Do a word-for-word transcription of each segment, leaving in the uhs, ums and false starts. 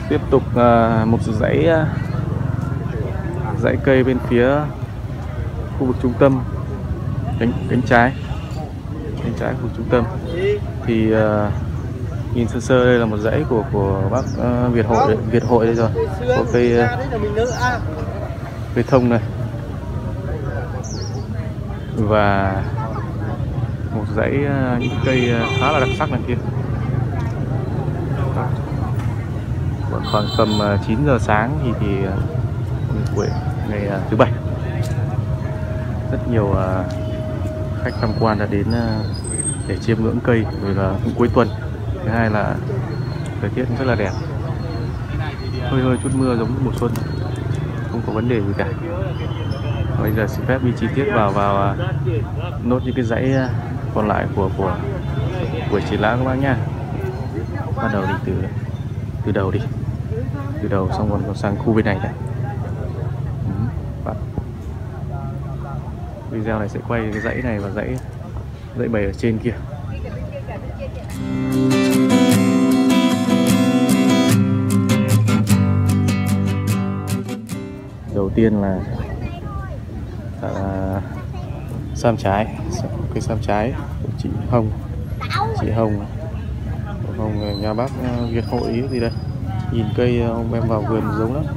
Tiếp tục uh, một dãy uh, dãy cây bên phía khu vực trung tâm, cánh cánh trái cánh trái khu vực trung tâm thì uh, nhìn sơ sơ đây là một dãy của của bác uh, Việt Hội đấy, Việt Hội đây rồi, có cây uh, cây thông này và một dãy uh, những cây uh, khá là đặc sắc này kia. Khoảng tầm uh, chín giờ sáng thì thì uh, buổi ngày uh, thứ bảy, rất nhiều uh, khách tham quan đã đến uh, để chiêm ngưỡng cây, vì là cũng cuối tuần. Thứ hai là thời tiết rất là đẹp, hơi hơi chút mưa giống mùa xuân, không có vấn đề gì cả. Bây giờ xin phép đi chi tiết vào vào uh, nốt những cái dãy uh, còn lại của của buổi triển lãm các bác nha. Bắt đầu đi từ từ đầu đi, từ đầu xong còn sang khu bên này này. Video này sẽ quay cái dãy này và dãy dãy bầy ở trên kia. Đầu tiên là, là sam trái, cây sam trái của chị Hồng, chị Hồng, Hồng nhà bác Việt Hội gì đây. Nhìn cây ông em vào vườn giống lắm,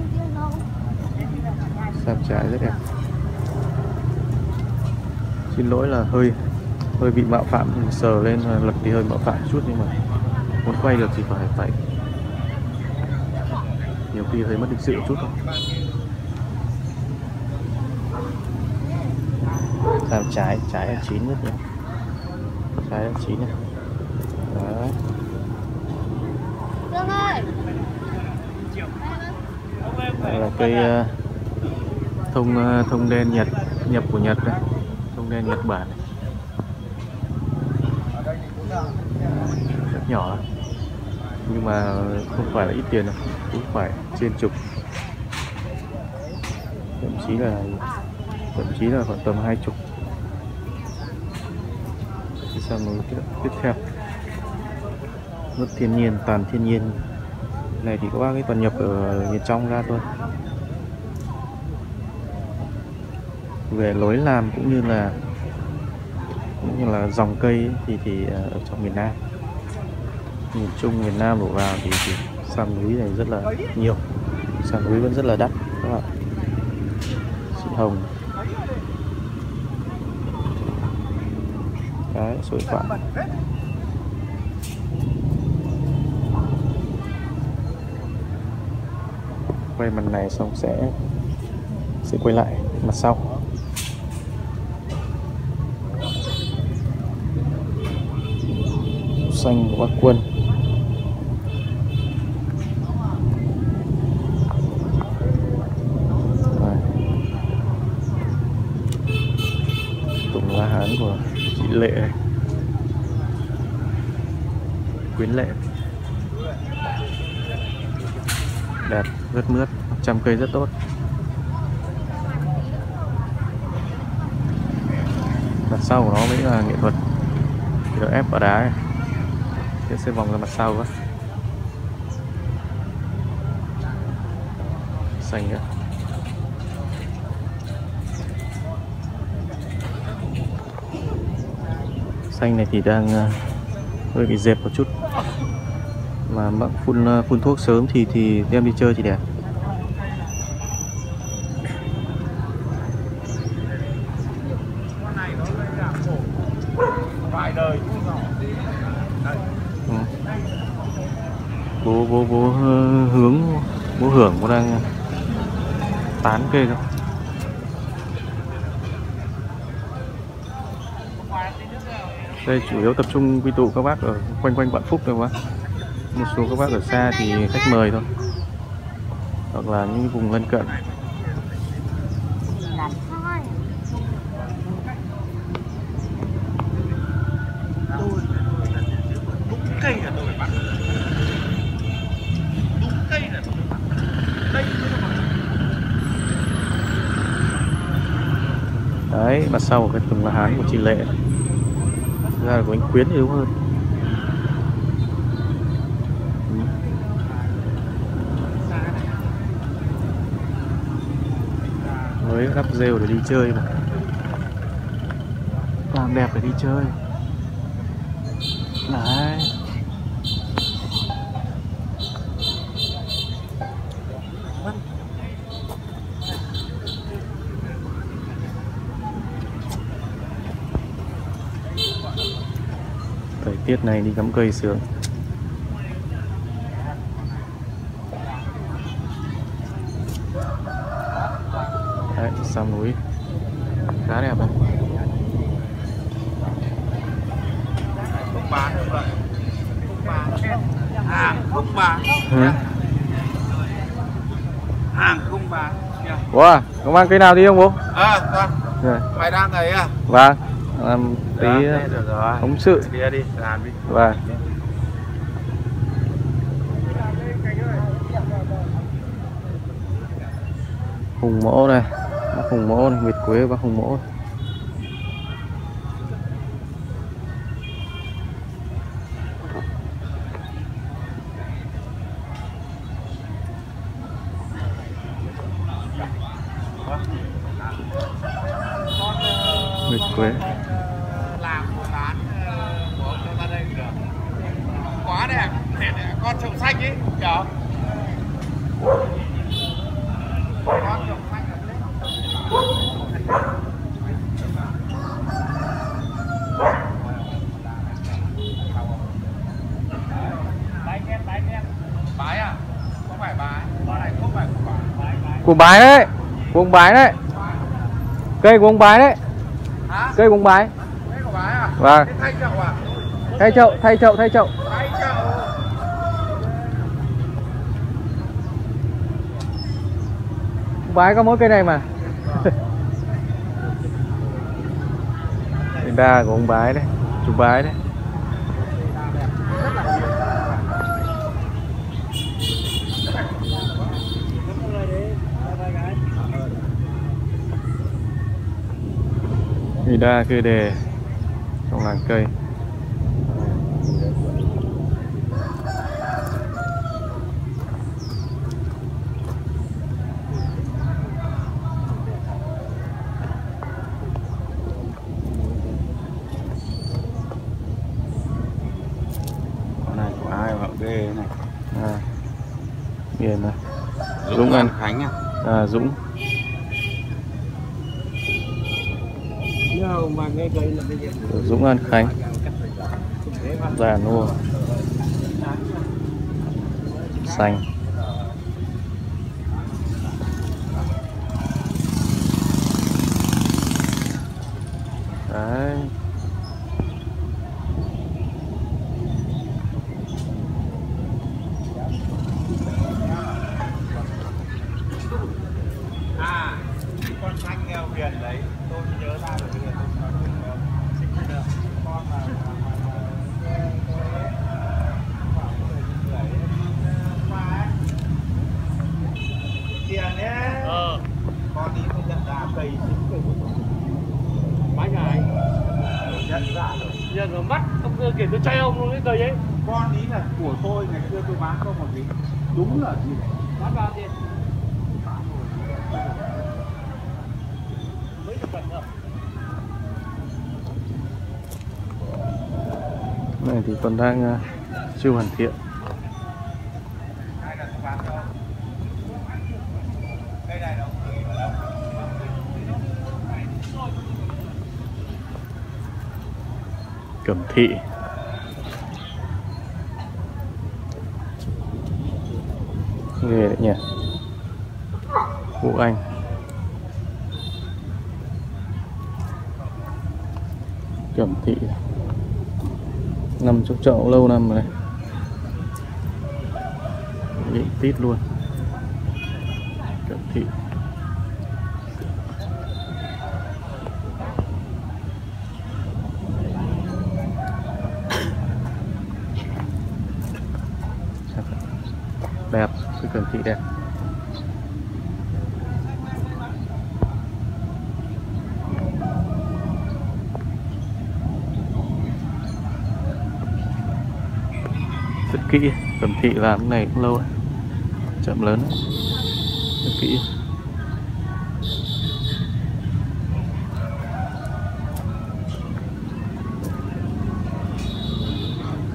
sam trái rất đẹp. Xin lỗi là hơi hơi bị mạo phạm, sờ lên lật thì hơi mạo phạm chút, nhưng mà muốn quay được thì phải phải nhiều khi hơi mất lịch sự một chút thôi. Sam trái, trái là chín rất nhiều, trái là chín này. Đấy. Đây là cây uh, thông uh, thông đen Nhật, nhập của Nhật đây, thông đen Nhật Bản này. Rất nhỏ nhưng mà không phải là ít tiền đâu, cũng phải trên chục, thậm chí là thậm chí là khoảng tầm hai chục. Thì sang một cái tiếp theo, nước thiên nhiên, toàn thiên nhiên này thì các bác ấy toàn nhập ở miền trong ra thôi. Về lối làm cũng như là cũng như là dòng cây ấy, thì thì ở trong miền Nam, miền Trung, miền Nam đổ vào thì, thì sam núi này rất là nhiều, sam núi vẫn rất là đắt các bạn. Chị Hồng, cái số điện thoại. Quay mặt này xong sẽ sẽ quay lại mặt sau. Xanh của bác Quân. Tùng lá hán của chị Lệ này, Quyến Lệ, đẹp, rất mướt, trăm cây rất tốt. Mặt sau của nó mới là nghệ thuật, thì nó ép vào đá này. Thế sẽ vòng ra mặt sau quá. Xanh nữa. Xanh này thì đang hơi bị dẹp một chút, mà bạn phun phun thuốc sớm thì thì đem đi chơi thì đẹp. Ừ. Bố bố bố hướng bố Hưởng bố đang tán cây không? Đây chủ yếu tập trung quy tụ các bác ở quanh quanh Vạn Phúc thôi quá. Một số các bác ở xa thì khách mời thôi, hoặc là những vùng lân cận. Đấy, mặt sau của cái Tùng lá hán của chị Lệ, thực ra là của anh Quyến thì đúng hơn. mới lắp rêu để đi chơi mà. Làm đẹp để đi chơi. Đấy. Thời tiết này đi ngắm cây sướng. Đấy, sông núi khá đẹp này. Không bán được vậy. Không bán. Hàng không bán. Hả? Hàng không bán. Wow, có mang cây nào đi không bố? À, con. Rồi. Mày đang ấy à? Vâng, làm tí Được rồi. phóng sự. Đi đi, làm đi. Vâng. Hùng mỗ này, bác hùng mỗ này, nguyệt quế bác hùng mỗ. Nguyệt quế. Làm buôn bán của cho ra đây được. Quá đẹp, con trồng xanh ấy, kìa. Con trồng xanh ở đây. Bái à? Không phải bái, con này không phải của bái. Của bái đấy, của ông bái đấy. Cây của ông bái đấy. Hả? Cây của ông bái. Cây của bái à? Vâng. Thế thay chậu à? Thay chậu, thay chậu, thay chậu. Thay chậu. Ông bái có mỗi cây này mà. Cây đa của ông bái đấy, chú bái đấy. Cây đa cây đề trong làng cây. Con này của ai mà ghê này. À, Miền này. Dũng, Dũng An ăn. Khánh à? À, Dũng. Dũng An Khánh. Già nua. Xanh. Đấy. À, con xanh nghèo Huyền đấy, tôi nhớ ra rồi bây giờ tôi nói được. Con là tiền nhé. Ờ. Con đi không nhận ra cây chính cây của tôi. Bái nhà anh Nhận ra rồi. nhận vào mắt ông kia kể tôi chay ông luôn cái cây ấy. Con ý là của tôi, ngày xưa tôi bán có một tí. Đúng là gì đấy. Bán bao tiền? Mấy chục bận rồi. Này thì còn đang uh, chưa hoàn thiện. Ai là tôi bán cho? Cây này đâu? Cẩm Thị. Ghê đấy nhỉ. Vũ Anh. Cẩm Thị nằm trong chậu lâu năm rồi này. Bị tít luôn. Cẩm Thị. Đẹp, sự Cẩm Thị đẹp. Rất kỹ, Cẩm Thị làm cái này cũng lâu đấy. Chậm lớn đấy. Rất kỹ.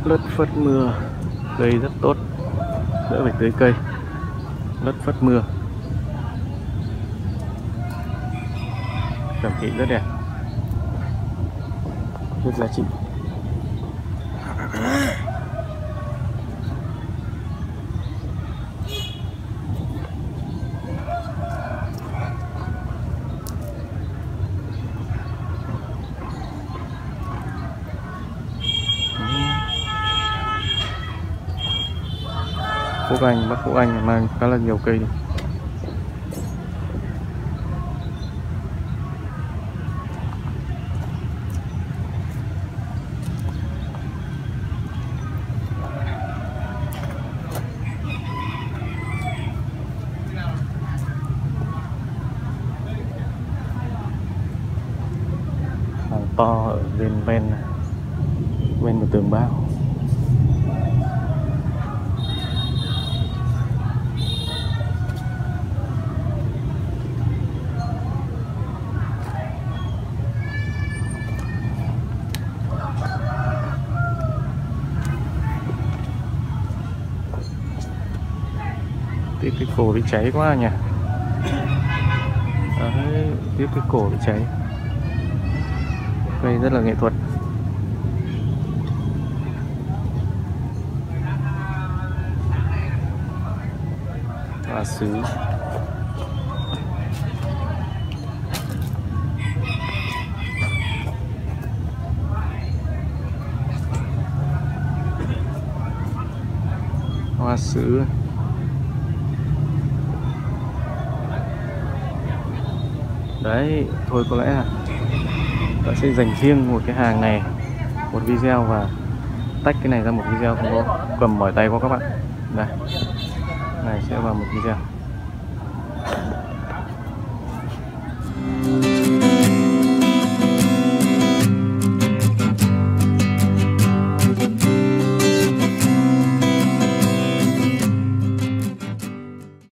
lất phất mưa, cây rất tốt, đỡ phải tưới cây. Lất phất mưa, cẩm thị rất đẹp, rất giá trị. Phúc Anh, Bắc Phúc Anh mang khá là nhiều cây đi. Hàng to ở bên ven ven một tường bao. Tiếc cái cổ bị cháy quá nhỉ. Đấy, tiếc cái cổ bị cháy. Cây rất là nghệ thuật. Hoa sứ. Hoa sứ. Đấy, thôi có lẽ là ta sẽ dành riêng một cái hàng này một video và tách cái này ra một video, không có cầm mỏi tay của các bạn. Đây, này sẽ vào một video.